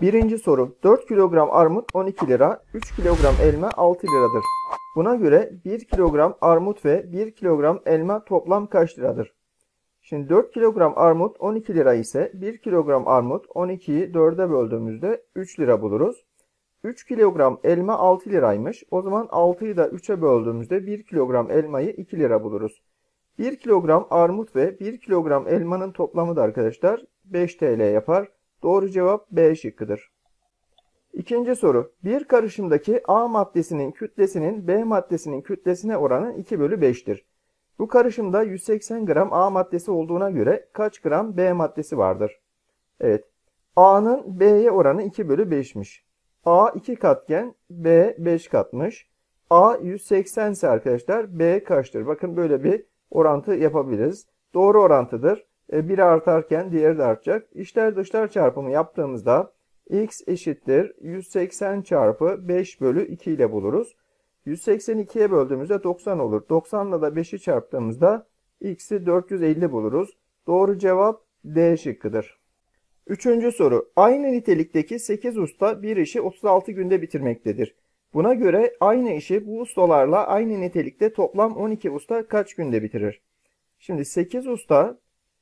Birinci soru. 4 kilogram armut 12 lira, 3 kilogram elma 6 liradır. Buna göre 1 kilogram armut ve 1 kilogram elma toplam kaç liradır? Şimdi 4 kilogram armut 12 lira ise 1 kilogram armut 12'yi 4'e böldüğümüzde 3 lira buluruz. 3 kilogram elma 6 liraymış. O zaman 6'yı da 3'e böldüğümüzde 1 kilogram elmayı 2 lira buluruz. 1 kilogram armut ve 1 kilogram elmanın toplamı da arkadaşlar 5 TL yapar. Doğru cevap B şıkkıdır. İkinci soru. Bir karışımdaki A maddesinin kütlesinin B maddesinin kütlesine oranı 2 bölü 5'tir. Bu karışımda 180 gram A maddesi olduğuna göre kaç gram B maddesi vardır? Evet. A'nın B'ye oranı 2 bölü 5'miş. A 2 katken B 5 katmış. A 180 ise arkadaşlar B kaçtır? Bakın böyle bir orantı yapabiliriz. Doğru orantıdır. Biri artarken diğeri de artacak. İçler dışlar çarpımı yaptığımızda x eşittir 180 çarpı 5 bölü 2 ile buluruz. 182'ye böldüğümüzde 90 olur. 90 ile da 5'i çarptığımızda x'i 450 buluruz. Doğru cevap D şıkkıdır. Üçüncü soru. Aynı nitelikteki 8 usta bir işi 36 günde bitirmektedir. Buna göre aynı işi bu ustalarla aynı nitelikte toplam 12 usta kaç günde bitirir? Şimdi 8 usta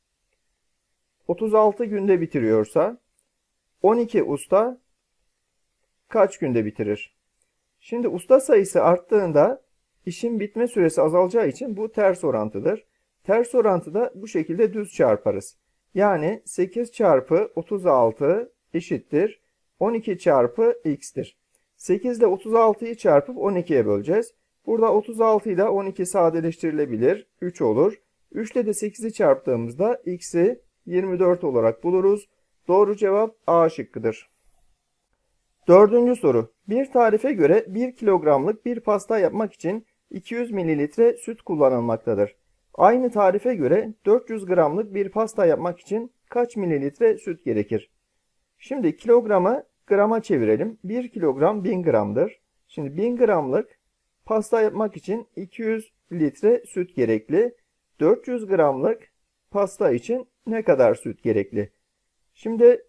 36 günde bitiriyorsa 12 usta kaç günde bitirir? Şimdi usta sayısı arttığında işin bitme süresi azalacağı için bu ters orantıdır. Ters orantıda bu şekilde düz çarparız. Yani 8 çarpı 36 eşittir 12 çarpı x'tir. 8 ile 36'yı çarpıp 12'ye böleceğiz. Burada 36 ile 12 sadeleştirilebilir. 3 olur. 3 ile de 8'i çarptığımızda x'i 24 olarak buluruz. Doğru cevap A şıkkıdır. Dördüncü soru. Bir tarife göre 1 kilogramlık bir pasta yapmak için 200 mililitre süt kullanılmaktadır. Aynı tarife göre 400 gramlık bir pasta yapmak için kaç mililitre süt gerekir? Şimdi kilogramı grama çevirelim. 1 kilogram 1000 gramdır. Şimdi 1000 gramlık pasta yapmak için 200 litre süt gerekli. 400 gramlık pasta için ne kadar süt gerekli? Şimdi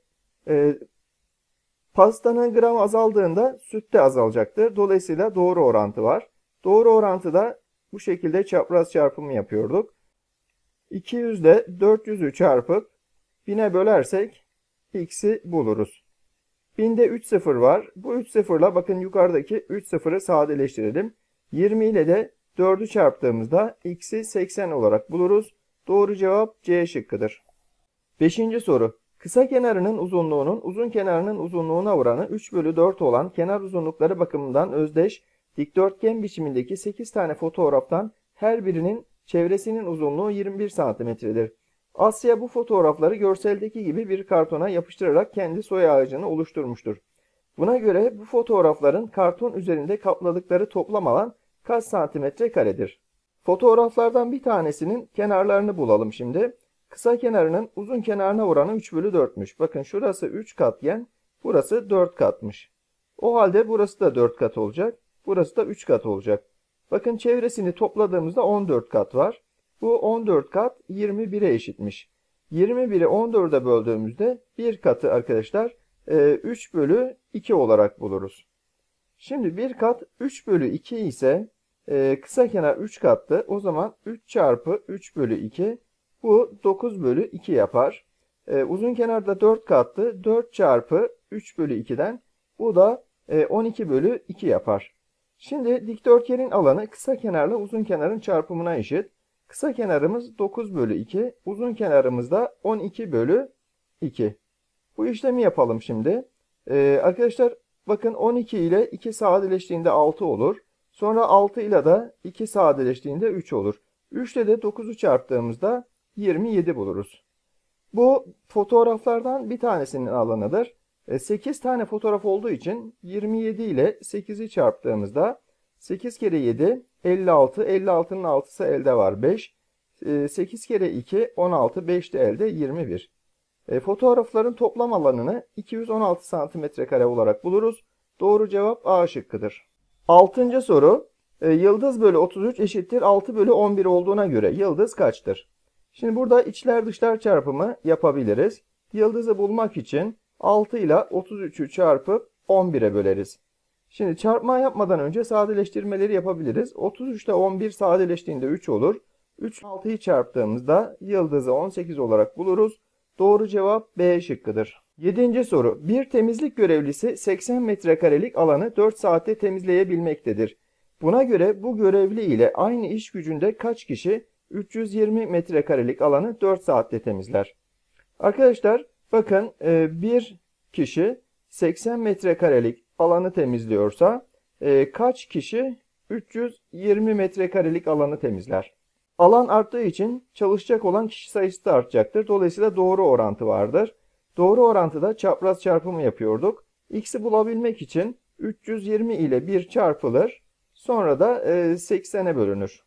pastanın gram azaldığında süt de azalacaktır. Dolayısıyla doğru orantı var. Doğru orantıda bu şekilde çapraz çarpımı yapıyorduk. 200 ile 400'ü çarpıp 1000'e bölersek x'i buluruz. 1000'de 3 sıfır var. Bu 3 sıfırla bakın yukarıdaki 3 sıfırı sadeleştirelim. 20 ile de 4'ü çarptığımızda x'i 80 olarak buluruz. Doğru cevap C şıkkıdır. Beşinci soru. Kısa kenarının uzunluğunun uzun kenarının uzunluğuna oranı 3 bölü 4 olan kenar uzunlukları bakımından özdeş dikdörtgen biçimindeki 8 tane fotoğraftan her birinin çevresinin uzunluğu 21 santimetredir. Asya bu fotoğrafları görseldeki gibi bir kartona yapıştırarak kendi soy ağacını oluşturmuştur. Buna göre bu fotoğrafların karton üzerinde kapladıkları toplam alan kaç santimetre karedir? Fotoğraflardan bir tanesinin kenarlarını bulalım şimdi. Kısa kenarının uzun kenarına oranı 3 bölü 4'müş. Bakın şurası 3 katken burası 4 katmış. O halde burası da 4 kat olacak. Burası da 3 kat olacak. Bakın çevresini topladığımızda 14 kat var. Bu 14 kat 21'e eşitmiş. 21'i 14'e böldüğümüzde bir katı arkadaşlar 3 bölü 2 olarak buluruz. Şimdi bir kat 3 bölü 2 ise kısa kenar 3 kattı. O zaman 3 çarpı 3 bölü 2 bu 9 bölü 2 yapar. Uzun kenarda 4 kattı. 4 çarpı 3 bölü 2'den bu da 12 bölü 2 yapar. Şimdi dikdörtgenin alanı kısa kenarla uzun kenarın çarpımına eşit. Kısa kenarımız 9 bölü 2. Uzun kenarımız da 12 bölü 2. Bu işlemi yapalım şimdi. Arkadaşlar bakın 12 ile 2 sadeleştiğinde 6 olur. Sonra 6 ile de 2 sadeleştiğinde 3 olur. 3 ile de 9'u çarptığımızda 27 buluruz. Bu fotoğraflardan bir tanesinin alanıdır. 8 tane fotoğraf olduğu için 27 ile 8'i çarptığımızda 8 kere 7 56. 56'nın 6'sı elde var 5. 8 kere 2 16. 5 de elde 21. Fotoğrafların toplam alanını 216 santimetre olarak buluruz. Doğru cevap A şıkkıdır. 6. soru. Yıldız bölü 33 eşittir 6 bölü 11 olduğuna göre yıldız kaçtır? Şimdi burada içler dışlar çarpımı yapabiliriz. Yıldızı bulmak için 6 ile 33'ü çarpıp 11'e böleriz. Şimdi çarpma yapmadan önce sadeleştirmeleri yapabiliriz. 33 ile 11 sadeleştiğinde 3 olur. 3 6'yı çarptığımızda yıldızı 18 olarak buluruz. Doğru cevap B şıkkıdır. 7. soru. Bir temizlik görevlisi 80 metrekarelik alanı 4 saatte temizleyebilmektedir. Buna göre bu görevli ile aynı iş gücünde kaç kişi 320 metrekarelik alanı 4 saatte temizler? Arkadaşlar bakın, bir kişi 80 metrekarelik alanı temizliyorsa kaç kişi 320 metrekarelik alanı temizler? Alan arttığı için çalışacak olan kişi sayısı da artacaktır. Dolayısıyla doğru orantı vardır. Doğru orantıda çapraz çarpımı yapıyorduk. X'i bulabilmek için 320 ile 1 çarpılır. Sonra da 80'e bölünür.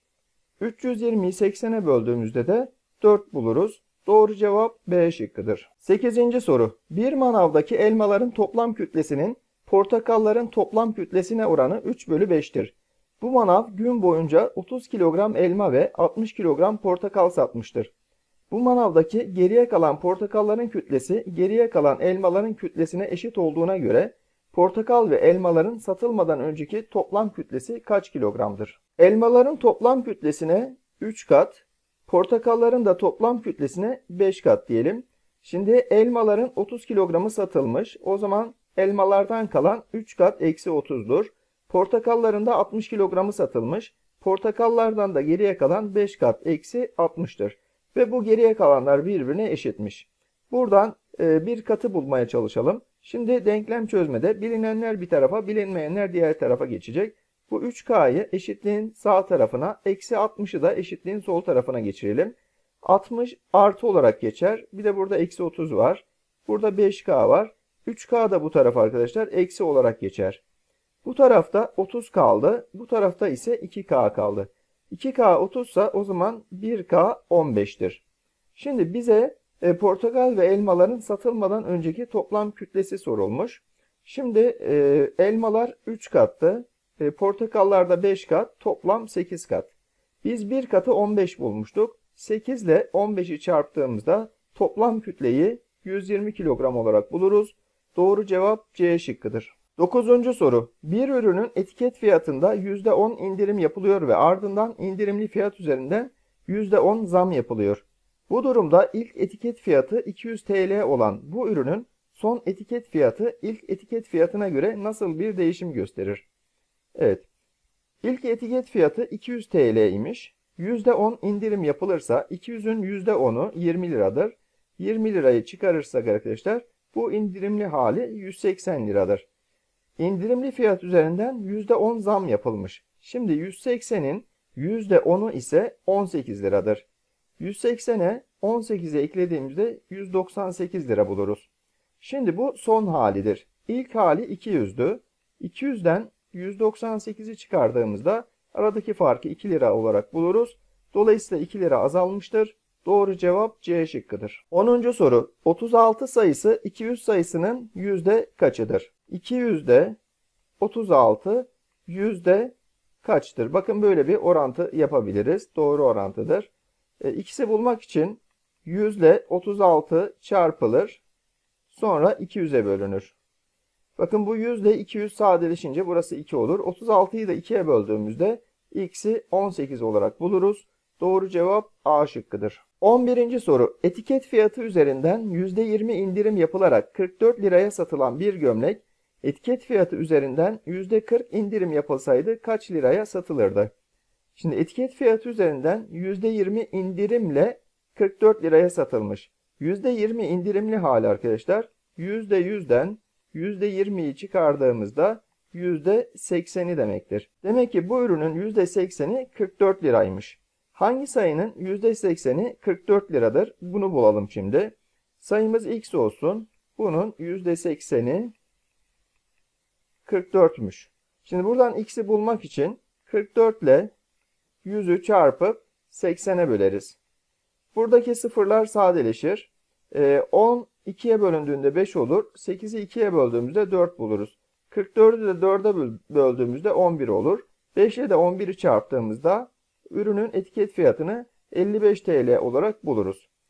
320'yi 80'e böldüğümüzde de 4 buluruz. Doğru cevap B şıkkıdır. 8. soru. Bir manavdaki elmaların toplam kütlesinin portakalların toplam kütlesine oranı 3/5'tir. Bu manav gün boyunca 30 kilogram elma ve 60 kilogram portakal satmıştır. Bu manavdaki geriye kalan portakalların kütlesi geriye kalan elmaların kütlesine eşit olduğuna göre portakal ve elmaların satılmadan önceki toplam kütlesi kaç kilogramdır? Elmaların toplam kütlesine 3 kat, portakalların da toplam kütlesine 5 kat diyelim. Şimdi elmaların 30 kilogramı satılmış. O zaman elmalardan kalan 3 kat eksi 30'dur. Portakalların da 60 kilogramı satılmış. Portakallardan da geriye kalan 5 kat eksi 60'tır. Ve bu geriye kalanlar birbirine eşitmiş. Buradan bir katı bulmaya çalışalım. Şimdi denklem çözmede bilinenler bir tarafa, bilinmeyenler diğer tarafa geçecek. Bu 3K'yı eşitliğin sağ tarafına, eksi 60'ı da eşitliğin sol tarafına geçirelim. 60 artı olarak geçer. Bir de burada eksi 30 var. Burada 5K var. 3K da bu tarafa arkadaşlar eksi olarak geçer. Bu tarafta 30 kaldı. Bu tarafta ise 2K kaldı. 2K 30 ise o zaman 1K 15'tir. Şimdi bize portakal ve elmaların satılmadan önceki toplam kütlesi sorulmuş. Şimdi elmalar 3 kattı. Portakallar da 5 kat. Toplam 8 kat. Biz bir katı 15 bulmuştuk. 8 ile 15'i çarptığımızda toplam kütleyi 120 kilogram olarak buluruz. Doğru cevap C şıkkıdır. 9. soru. Bir ürünün etiket fiyatında %10 indirim yapılıyor ve ardından indirimli fiyat üzerinden %10 zam yapılıyor. Bu durumda ilk etiket fiyatı 200 TL olan bu ürünün son etiket fiyatı ilk etiket fiyatına göre nasıl bir değişim gösterir? Evet. İlk etiket fiyatı 200 TL imiş. %10 indirim yapılırsa 200'ün %10'u 20 liradır. 20 lirayı çıkarırsak arkadaşlar bu indirimli hali 180 liradır. İndirimli fiyat üzerinden %10 zam yapılmış. Şimdi 180'in %10'u ise 18 liradır. 180'e 18'e eklediğimizde 198 lira buluruz. Şimdi bu son halidir. İlk hali 200'dü. 200'den 198'i çıkardığımızda aradaki farkı 2 lira olarak buluruz. Dolayısıyla 2 lira azalmıştır. Doğru cevap C şıkkıdır. 10. soru. 36 sayısı 200 sayısının yüzde kaçıdır? 200'de 36 yüzde kaçtır? Bakın böyle bir orantı yapabiliriz. Doğru orantıdır. İkisi bulmak için 100 ile 36 çarpılır. Sonra 200'e bölünür. Bakın bu 100 ile 200 sadeleşince burası 2 olur. 36'yı da 2'ye böldüğümüzde x'i 18 olarak buluruz. Doğru cevap A şıkkıdır. 11. soru. Etiket fiyatı üzerinden %20 indirim yapılarak 44 liraya satılan bir gömlek etiket fiyatı üzerinden %40 indirim yapılsaydı kaç liraya satılırdı? Şimdi etiket fiyatı üzerinden %20 indirimle 44 liraya satılmış. %20 indirimli hali arkadaşlar. %100'den %20'yi çıkardığımızda %80'i demektir. Demek ki bu ürünün %80'i 44 liraymış. Hangi sayının %80'i 44 liradır? Bunu bulalım şimdi. Sayımız x olsun. Bunun %80'i 44'müş. Şimdi buradan x'i bulmak için 44 ile 100'ü çarpıp 80'e böleriz. Buradaki sıfırlar sadeleşir. 10 2'ye bölündüğünde 5 olur. 8'i 2'ye böldüğümüzde 4 buluruz. 44'ü de 4'e böldüğümüzde 11 olur. 5 ile de 11'i çarptığımızda ürünün etiket fiyatını 55 TL olarak buluruz.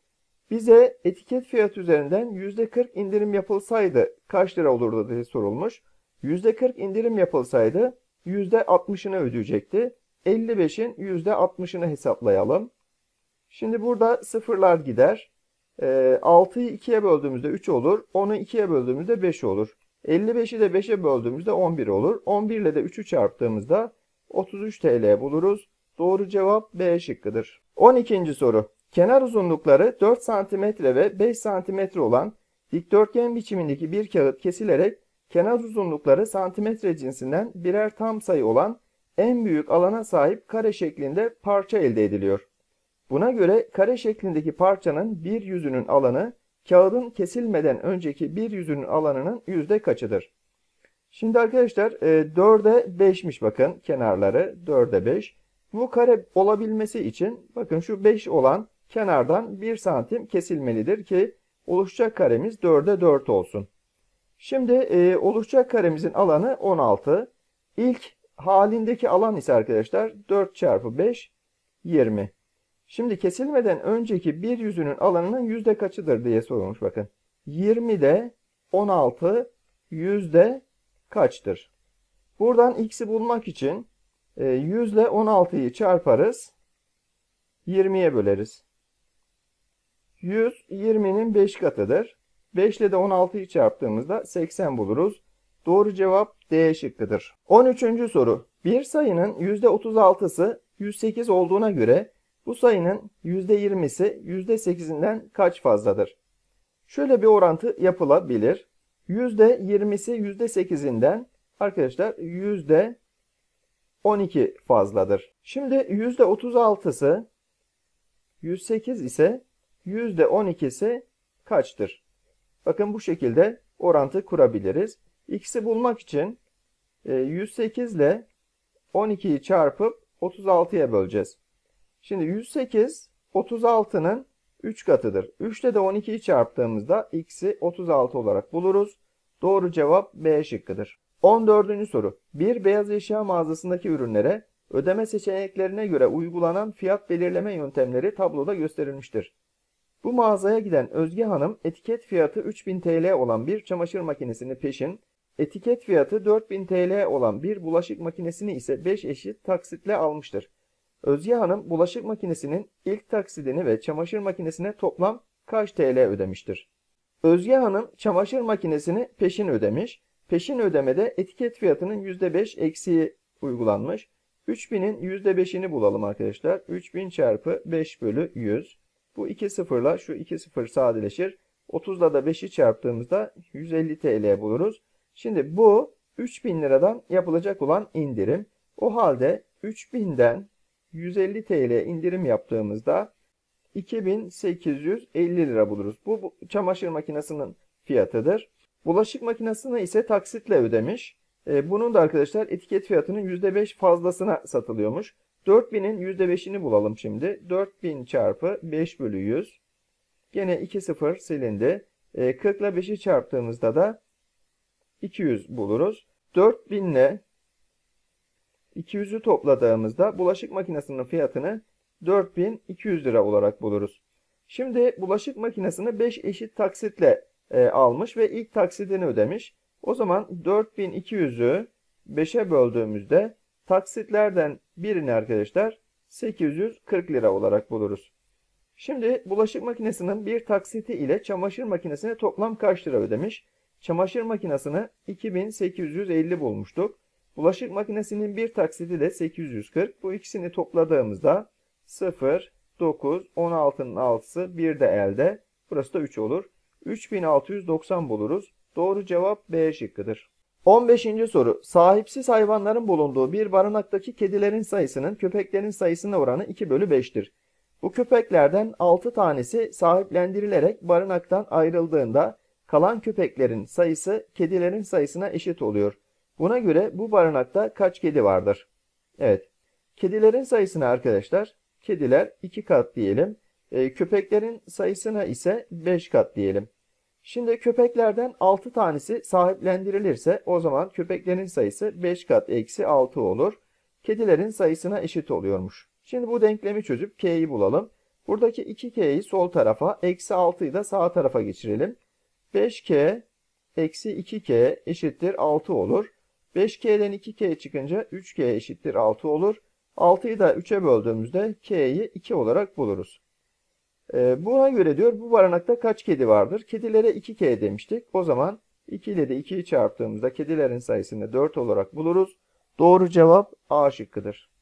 Bize etiket fiyatı üzerinden %40 indirim yapılsaydı kaç lira olurdu diye sorulmuş. %40 indirim yapılsaydı %60'ını ödeyecekti. 55'in %60'ını hesaplayalım. Şimdi burada sıfırlar gider. 6'yı 2'ye böldüğümüzde 3 olur. 10'u 2'ye böldüğümüzde 5 olur. 55'i de 5'e böldüğümüzde 11 olur. 11 ile de 3'ü çarptığımızda 33 TL buluruz. Doğru cevap B şıkkıdır. 12. soru. Kenar uzunlukları 4 cm ve 5 cm olan dikdörtgen biçimindeki bir kağıt kesilerek kenar uzunlukları santimetre cinsinden birer tam sayı olan en büyük alana sahip kare şeklinde parça elde ediliyor. Buna göre kare şeklindeki parçanın bir yüzünün alanı kağıdın kesilmeden önceki bir yüzünün alanının yüzde kaçıdır? Şimdi arkadaşlar 4'e 5'miş bakın kenarları 4'e 5. Bu kare olabilmesi için bakın şu 5 olan kenardan 1 santim kesilmelidir ki oluşacak karemiz 4'e 4 olsun. Şimdi oluşacak karemizin alanı 16. İlk halindeki alan ise arkadaşlar 4 çarpı 5 20. Şimdi kesilmeden önceki bir yüzünün alanının yüzde kaçıdır diye sorulmuş bakın. 20'de 16 yüzde kaçtır? Buradan x'i bulmak için yüzle 16'yı çarparız. 20'ye böleriz. 100 20'nin 5 katıdır. 5 ile de 16'yı çarptığımızda 80 buluruz. Doğru cevap D şıkkıdır. 13. soru. Bir sayının %36'sı 108 olduğuna göre bu sayının %20'si %8'inden kaç fazladır? Şöyle bir orantı yapılabilir. %20'si %8'inden arkadaşlar %12 fazladır. Şimdi %36'sı 108 ise %12'si kaçtır? Bakın bu şekilde orantı kurabiliriz. X'i bulmak için 108 ile 12'yi çarpıp 36'ya böleceğiz. Şimdi 108 36'nın 3 katıdır. 3 ile de 12'yi çarptığımızda x'i 36 olarak buluruz. Doğru cevap B şıkkıdır. 14. soru. Bir beyaz eşya mağazasındaki ürünlere ödeme seçeneklerine göre uygulanan fiyat belirleme yöntemleri tabloda gösterilmiştir. Bu mağazaya giden Özge Hanım etiket fiyatı 3000 TL olan bir çamaşır makinesini peşin, etiket fiyatı 4000 TL olan bir bulaşık makinesini ise 5 eşit taksitle almıştır. Özge Hanım bulaşık makinesinin ilk taksidini ve çamaşır makinesine toplam kaç TL ödemiştir? Özge Hanım çamaşır makinesini peşin ödemiş. Peşin ödemede etiket fiyatının %5 eksiği uygulanmış. 3000'in %5'ini bulalım arkadaşlar. 3000 çarpı 5 bölü 100. Bu 2 sıfırla şu 2 sıfır sadeleşir. 30'la da 5'i çarptığımızda 150 TL buluruz. Şimdi bu 3000 liradan yapılacak olan indirim. O halde 3000'den 150 TL indirim yaptığımızda 2850 lira buluruz. Bu çamaşır makinesinin fiyatıdır. Bulaşık makinesini ise taksitle ödemiş. Bunun da arkadaşlar etiket fiyatının %5 fazlasına satılıyormuş. 4000'in %5'ini bulalım şimdi. 4000 çarpı 5 bölü 100. Gene 2 sıfır silindi. 40 ile 5'i çarptığımızda da 200 buluruz. 4000 ile 200'ü topladığımızda bulaşık makinesinin fiyatını 4200 lira olarak buluruz. Şimdi bulaşık makinesini 5 eşit taksitle almış ve ilk taksidini ödemiş. O zaman 4200'ü 5'e böldüğümüzde taksitlerden birini arkadaşlar 840 lira olarak buluruz. Şimdi bulaşık makinesinin bir taksiti ile çamaşır makinesine toplam kaç lira ödemiş? Çamaşır makinesini 2850 bulmuştuk. Bulaşık makinesinin bir taksiti de 840. Bu ikisini topladığımızda 0, 9, 16'nın 6'sı 1 de elde. Burası da 3 olur. 3690 buluruz. Doğru cevap B şıkkıdır. 15. soru. Sahipsiz hayvanların bulunduğu bir barınaktaki kedilerin sayısının köpeklerin sayısına oranı 2 bölü 5'tir. Bu köpeklerden 6 tanesi sahiplendirilerek barınaktan ayrıldığında kalan köpeklerin sayısı kedilerin sayısına eşit oluyor. Buna göre bu barınakta kaç kedi vardır? Evet. Kedilerin sayısına arkadaşlar, kediler 2 kat diyelim. Köpeklerin sayısına ise 5 kat diyelim. Şimdi köpeklerden 6 tanesi sahiplendirilirse o zaman köpeklerin sayısı 5 kat eksi 6 olur. Kedilerin sayısına eşit oluyormuş. Şimdi bu denklemi çözüp K'yi bulalım. Buradaki 2K'yi sol tarafa, eksi 6'yı da sağ tarafa geçirelim. 5K eksi 2K eşittir 6 olur. 5K'den 2K çıkınca 3K eşittir 6 olur. 6'yı da 3'e böldüğümüzde K'yi 2 olarak buluruz. Buna göre diyor bu barınakta kaç kedi vardır? Kedilere 2K demiştik. O zaman 2 ile de 2'yi çarptığımızda kedilerin sayısını 4 olarak buluruz. Doğru cevap A şıkkıdır.